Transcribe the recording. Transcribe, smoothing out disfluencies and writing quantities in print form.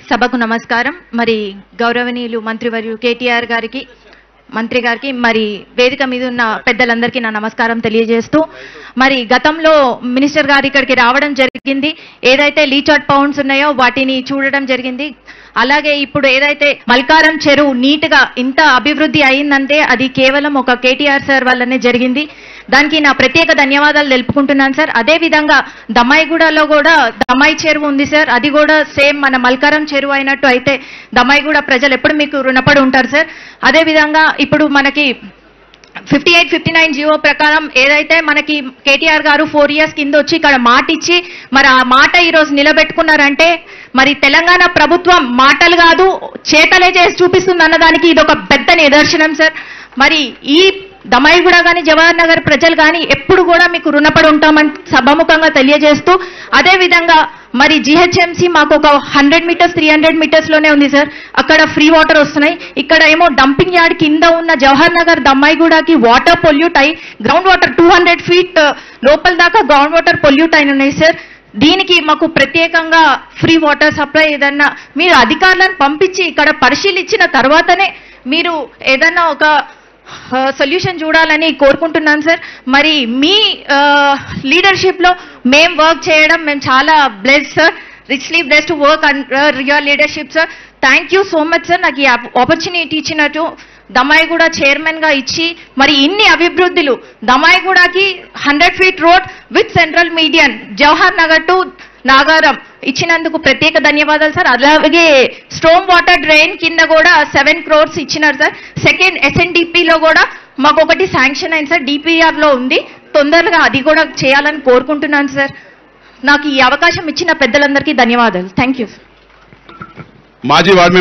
సభకు నమస్కారం. మరి గౌరవనీయులు మంత్రివర్యులు కేటీఆర్ గారికి, మంత్రి గారికి, మరి వేదిక మీద ఉన్న పెద్దలందరికీ నా నమస్కారం తెలియజేస్తూ, మరి గతంలో మినిస్టర్ గారు ఇక్కడికి రావడం జరిగింది. ఏదైతే లీచాట్ పౌండ్స్ ఉన్నాయో వాటిని చూడడం జరిగింది. అలాగే ఇప్పుడు ఏదైతే మల్కారం చెరువు నీట్గా ఇంత అభివృద్ధి అయిందంటే అది కేవలం ఒక కేటీఆర్ సార్ వల్లనే జరిగింది. దానికి నా ప్రత్యేక ధన్యవాదాలు తెలుపుకుంటున్నాను సార్. అదే విధంగా దమ్మాయిగూడలో కూడా దమ్మాయి చెరువు ఉంది సార్. అది కూడా సేమ్ మన మల్కారం చెరువు అయినట్టు అయితే దమ్మాయిగూడ ప్రజలు ఎప్పుడు మీకు రుణపడి ఉంటారు సార్. అదే విధంగా ఇప్పుడు మనకి 58-59 జియో ప్రకారం ఏదైతే మనకి కేటీఆర్ గారు 4 years కింద వచ్చి ఇక్కడ మాట ఇచ్చి మరి ఆ మాట ఈరోజు నిలబెట్టుకున్నారంటే మరి తెలంగాణ ప్రభుత్వం మాటలు కాదు చేతలే చేసి చూపిస్తుంది అన్నదానికి ఇది ఒక పెద్ద నిదర్శనం సార్. మరి ఈ దమ్మాయిగూడ కానీ జవహర్ నగర్ ప్రజలు కానీ ఎప్పుడు కూడా మీకు రుణపడి ఉంటామని సభాముఖంగా తెలియజేస్తూ, అదే విధంగా మరి జిహెచ్ఎంసీ మాకు ఒక 100 meters 300 meters లోనే ఉంది సార్. అక్కడ ఫ్రీ వాటర్ వస్తున్నాయి. ఇక్కడ ఏమో డంపింగ్ యార్డ్ కింద ఉన్న జవహర్ నగర్ దమ్మాయిగూడకి వాటర్ పొల్యూట్ అయి గ్రౌండ్ వాటర్ 200 feet లోపల దాకా గ్రౌండ్ వాటర్ పొల్యూట్ అయిన ఉన్నాయి సార్. దీనికి మాకు ప్రత్యేకంగా ఫ్రీ వాటర్ సప్లై ఏదన్నా మీరు అధికారులను పంపించి ఇక్కడ పరిశీలించిన తర్వాతనే మీరు ఏదన్నా ఒక సొల్యూషన్ చూడాలని కోరుకుంటున్నాను సార్. మరి మీ లీడర్షిప్లో మేము వర్క్ చేయడం మేము చాలా blessed sir, richly blessed to work under your leadership sir. Thank you so much sir. నాకు ఈ ఆపర్చునిటీ ఇచ్చినట్టు దమ్మాయిగూడ చైర్మన్గా ఇచ్చి మరి ఇన్ని అభివృద్ధులు దమ్మాయిగూడకి 100 feet road with central median Jawahar Nagar to Nagaram ఇచ్చినందుకు ప్రత్యేక ధన్యవాదాలు సార్. అలాగే స్టోమ్ వాటర్ డ్రైన్ కింద కూడా 7 crores ఇచ్చినారు సార్. సెకండ్ SNDPలో కూడా మాకు ఒకటి శాంక్షన్ అయింది సార్, DPRలో ఉంది. తొందరగా అది కూడా చేయాలని కోరుకుంటున్నాను సార్. నాకు ఈ అవకాశం ఇచ్చిన పెద్దలందరికీ ధన్యవాదాలు. Thank you.